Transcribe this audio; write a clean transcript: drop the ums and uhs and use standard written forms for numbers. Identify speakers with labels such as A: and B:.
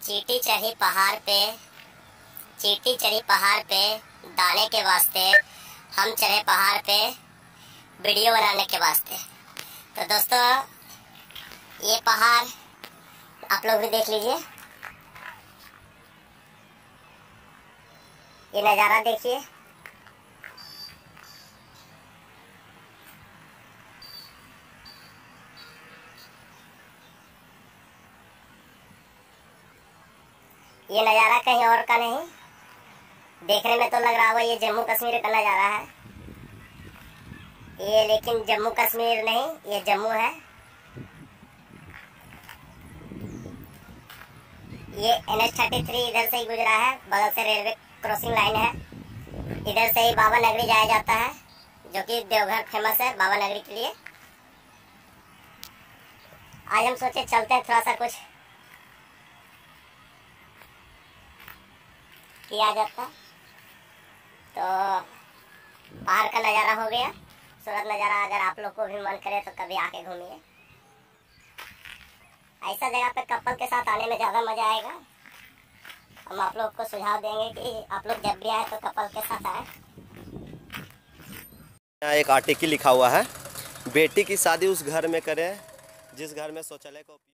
A: चींटी चढ़ी पहाड़ पे, चींटी चढ़ी पहाड़ पे दाने के वास्ते, हम चढ़े पहाड़ पे वीडियो बनाने के वास्ते। तो दोस्तों ये पहाड़ आप लोग भी देख लीजिए, ये नज़ारा देखिए। ये नज़ारा कहीं और का नहीं, देखने में तो लग रहा होगा ये जम्मू कश्मीर का नज़ारा है ये, लेकिन जम्मू कश्मीर नहीं, ये जम्मू है। ये NH-33 इधर से ही गुजरा है, बगल से रेलवे क्रॉसिंग लाइन है। इधर से ही बाबा नगरी जाया जाता है, जो कि देवघर फेमस है बाबा नगरी के लिए। आज हम सोचे चलते हैं, थोड़ा सा कुछ किया जाता। तो बाहर का नज़ारा हो गया, सूरत नज़ारा। अगर आप लोग को भी मन करे तो कभी आके घूमिए। ऐसा जगह पे कपल के साथ आने में ज़्यादा मज़ा आएगा। हम आप लोग को सुझाव देंगे कि आप लोग जब भी आए तो कपल के साथ आए।
B: यहाँ एक आर्टिकल लिखा हुआ है, बेटी की शादी उस घर में करें जिस घर में शौचालय का